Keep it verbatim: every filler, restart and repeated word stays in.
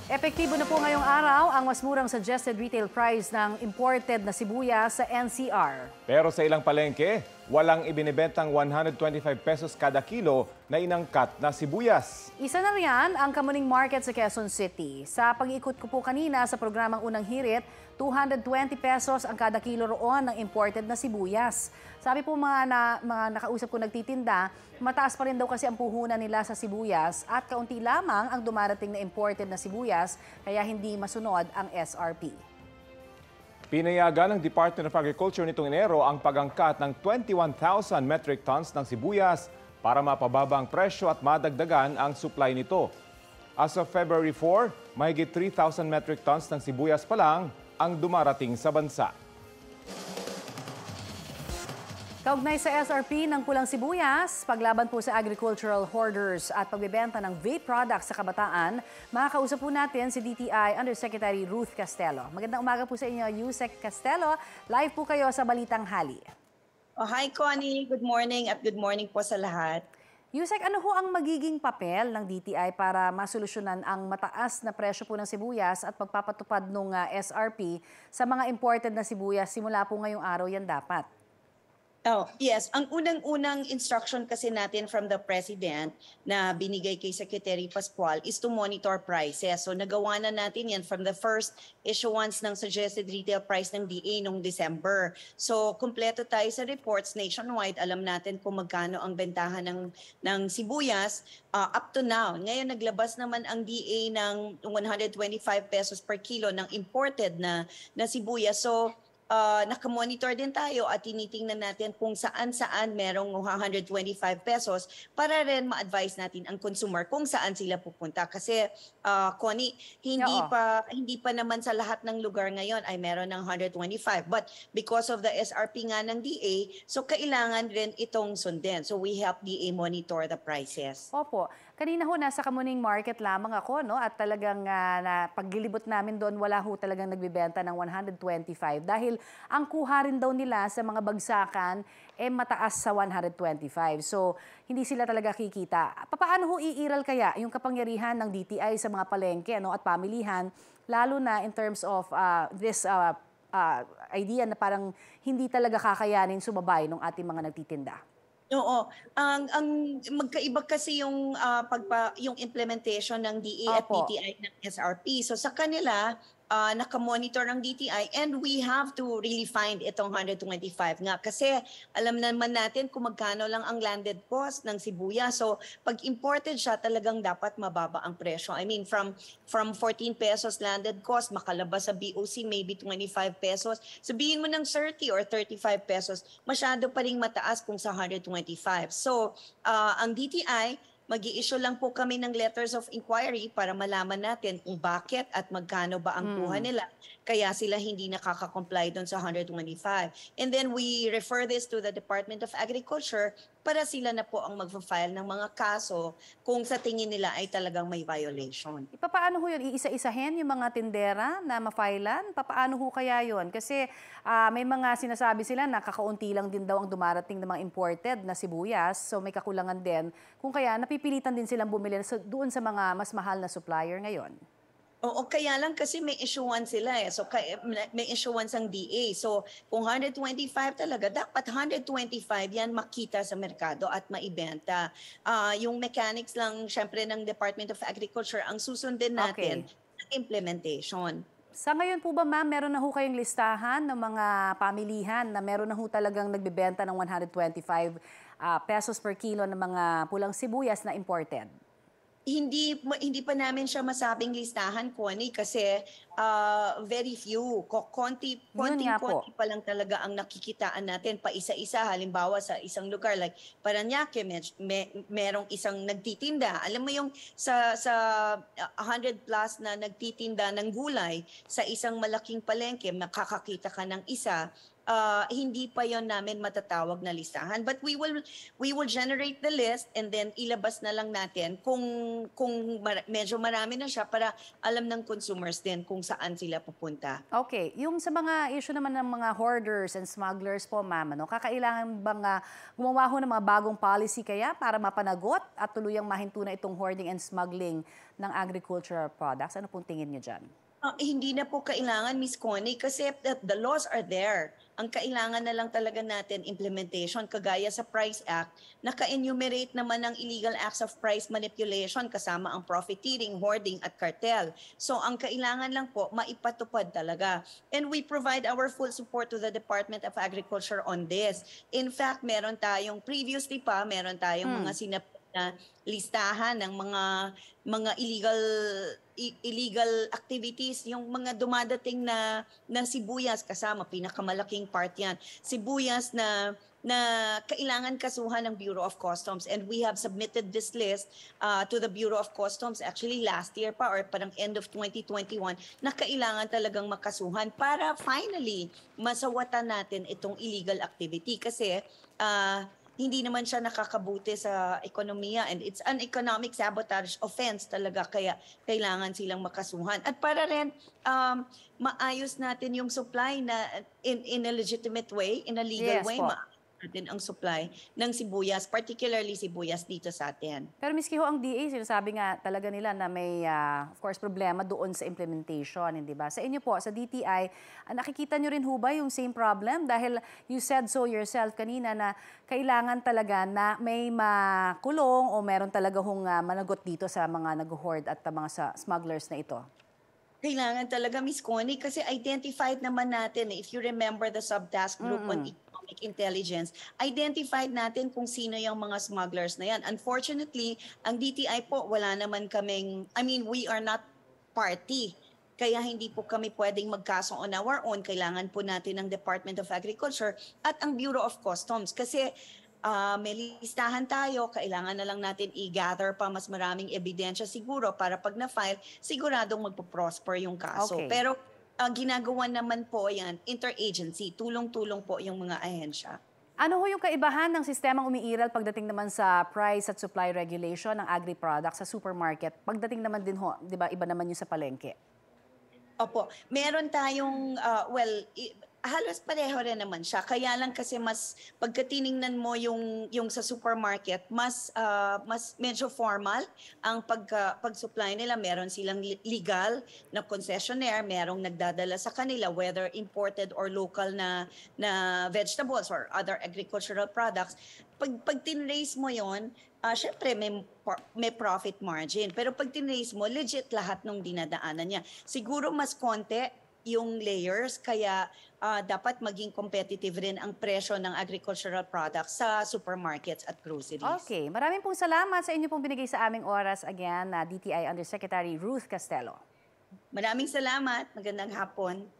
Epektibo na po ngayong araw ang mas murang suggested retail price ng imported na sibuyas sa N C R. Pero sa ilang palengke, walang ibinibentang one hundred twenty-five pesos kada kilo na inangkat na sibuyas. Isa na riyan ang Kamuning Market sa Quezon City. Sa pag-ikot ko po kanina sa programang Unang Hirit, two hundred twenty pesos ang kada kilo roon ng imported na sibuyas. Sabi po mga, na, mga nakausap ko nagtitinda, mataas pa rin daw kasi ang puhunan nila sa sibuyas at kaunti lamang ang dumarating na imported na sibuyas kaya hindi masunod ang S R P. Pinayagan ng Department of Agriculture nitong Enero ang pag-angkat ng twenty-one thousand metric tons ng sibuyas para mapababa ang presyo at madagdagan ang supply nito. As of February fourth, mahigit three thousand metric tons ng sibuyas pa lang ang dumarating sa bansa. Kaugnay sa S R P ng pulang sibuyas, paglaban po sa agricultural hoarders at pagbebenta ng vape products sa kabataan, makakausap po natin si D T I Undersecretary Ruth Castelo. Magandang umaga po sa inyo, Yusek Castelo. Live po kayo sa Balitang Hali. Oh, hi Connie, good morning at good morning po sa lahat. Yusek, ano ho ang magiging papel ng D T I para masolusyonan ang mataas na presyo po ng sibuyas at pagpapatupad ng uh, S R P sa mga imported na sibuyas simula po ngayong araw yan dapat? Oh, yes. Ang unang-unang instruction kasi natin from the President na binigay kay Secretary Pascual is to monitor prices. So nagawa na natin yan from the first issuance ng suggested retail price ng D A noong December. So kumpleto tayo sa reports nationwide. Alam natin kung magkano ang bentahan ng, ng sibuyas uh, up to now. Ngayon naglabas naman ang D A ng one hundred twenty-five pesos per kilo ng imported na, na sibuyas. So Uh, nakamonitor din tayo at tinitingnan natin kung saan-saan merong one hundred twenty-five pesos para rin ma-advise natin ang consumer kung saan sila pupunta. Kasi, uh, Connie, hindi Oo. pa hindi pa naman sa lahat ng lugar ngayon ay meron ng one hundred twenty-five. But because of the S R P nga ng D A, so kailangan rin itong sundin. So we help D A monitor the prices. Opo. Kanina ho, nasa Kamuning Market lamang ako, no? At talagang uh, na, paglilibot namin doon, wala ho talagang nagbibenta ng one hundred twenty-five. Dahil ang kuha rin daw nila sa mga bagsakan, eh mataas sa one hundred twenty-five. So, hindi sila talaga kikita. Paano ho iiral kaya yung kapangyarihan ng D T I sa mga palengke, no? At pamilihan, lalo na in terms of uh, this uh, uh, idea na parang hindi talaga kakayanin sumabay ng ating mga nagtitinda? Oo, ang ang magkaiba kasi yung uh, pagpa yung implementation ng D A at Opo. D T I ng S R P. So sa kanila, uh, nakamonitor ng D T I and we have to really find itong one hundred twenty-five nga kasi alam naman natin kung magkano lang ang landed cost ng sibuyas. So pag imported siya, talagang dapat mababa ang presyo. I mean from from fourteen pesos landed cost makalabas sa B O C maybe twenty-five pesos. Sabihin mo ng thirty or thirty-five pesos, masyado pa ring mataas kung sa one hundred twenty-five. So uh, ang D T I mag-i-issue lang po kami ng letters of inquiry para malaman natin kung bakit at magkano ba ang kuha nila. Kaya sila hindi nakaka-comply doon sa one hundred twenty-five. And then we refer this to the Department of Agriculture para sila na po ang mag-file ng mga kaso kung sa tingin nila ay talagang may violation. Paano ho yun? Iisa-isahin yung mga tindera na ma-filean? Paano ho kaya yun? Kasi uh, may mga sinasabi sila na kakaunti lang din daw ang dumarating ng mga imported na sibuyas. So may kakulangan din. Kung kaya napipilitan din silang bumili doon sa mga mas mahal na supplier ngayon. Oo, kaya lang kasi may issuance sila eh. So may issuance ang D A. So kung one hundred twenty-five talaga, dapat one hundred twenty-five yan makita sa merkado at maibenta. Uh, yung mechanics lang syempre ng Department of Agriculture ang susundin natin ng implementation. Sa ngayon po ba ma'am, meron na ho kayong listahan ng mga pamilihan na meron na ho talagang nagbebenta ng one hundred twenty-five uh, pesos per kilo ng mga pulang sibuyas na imported? Hindi hindi pa namin siya masabing listahan, Connie, kasi uh, very few. Konti, konting-konti pa lang talaga ang nakikitaan natin pa isa-isa. Halimbawa sa isang lugar like Parañaque, may, may, merong isang nagtitinda. Alam mo yung sa, sa one hundred plus na nagtitinda ng gulay sa isang malaking palengke, makakakita ka ng isa. uh, hindi pa yon namin matatawag na listahan. But we will we will generate the list and then ilabas na lang natin kung kung mar- medyo marami na siya para alam ng consumers din kung saan sila pupunta. Okay, yung sa mga issue naman ng mga hoarders and smugglers po, ma'am, ano, kakailangan bang uh, gumawa ho ng mga bagong policy kaya para mapanagot at tuluyang mahinto na itong hoarding and smuggling ng agricultural products? Ano pong tingin niyo dyan? Ah, hindi na po kailangan, Miss Connie, kasi the, the laws are there. Ang kailangan na lang talaga natin implementation, kagaya sa Price Act, naka-enumerate naman ng illegal acts of price manipulation kasama ang profiteering, hoarding at cartel. So ang kailangan lang po, maipatupad talaga. And we provide our full support to the Department of Agriculture on this. In fact, meron tayong, previously pa, meron tayong Hmm. mga sinap na listahan ng mga mga illegal i- illegal activities, yung mga dumadating na na sibuyas kasama, pinakamalaking part yan. Sibuyas na na kailangan kasuhan ng Bureau of Customs, and we have submitted this list uh, to the Bureau of Customs actually last year pa or parang end of twenty twenty-one na kailangan talagang makasuhan para finally masawatan natin itong illegal activity kasi uh, hindi naman siya nakakabuti sa ekonomiya, and it's an economic sabotage offense talaga, kaya kailangan silang makasuhan. At para rin um, maayos natin yung supply na in, in a legitimate way, in a legal Yes way, po. maayos natin ang supply ng sibuyas, particularly sibuyas dito sa atin. Pero miski ho ang D A, sinasabi nga talaga nila na may, ah, of course, problema doon sa implementation, hindi ba? Sa inyo po, sa D T I, ah, nakikita nyo rin ho ba yung same problem? Dahil you said so yourself kanina na kailangan talaga na may makulong o meron talaga hong ah, managot dito sa mga nag-hoard at ah, mga sa smugglers na ito. Kailangan talaga, Miss Connie, kasi identified naman natin, eh, if you remember the subtask group on Mm. economic intelligence, identified natin kung sino yung mga smugglers na yan. Unfortunately, ang D T I po, wala naman kaming, I mean, we are not party. Kaya hindi po kami pwedeng magkaso on our own. Kailangan po natin ng Department of Agriculture at ang Bureau of Customs. Kasi ah, may listahan tayo, kailangan na lang natin i-gather pa mas maraming ebidensya siguro para pag na-file, siguradong magpo-prosper yung kaso. Okay. Pero ah, ginagawa naman po yan, interagency, tulong-tulong po yung mga ahensya. Ano ho yung kaibahan ng sistemang umiiral pagdating naman sa price at supply regulation ng agri-products sa supermarket? Pagdating naman din ho, di ba, iba naman yung sa palengke? Opo, meron tayong, ah, well, i- halos pareho rin naman siya. Kaya lang kasi mas, pagka tiningnan mo yung, yung sa supermarket, mas, ah, mas medyo formal ang pagka, pag-supply nila. Meron silang li- legal na concessionaire, merong nagdadala sa kanila, whether imported or local na, na vegetables or other agricultural products. Pag, pag tinrace mo yon, ah, syempre may, par- may profit margin. Pero pag tinrace mo, legit lahat ng dinadaanan niya. Siguro mas konti yung layers, kaya ah, dapat maging competitive rin ang presyo ng agricultural products sa supermarkets at groceries. Okay, maraming pong salamat sa inyo pong binigay sa aming oras again na D T I Undersecretary Ruth Castelo. Maraming salamat. Magandang hapon.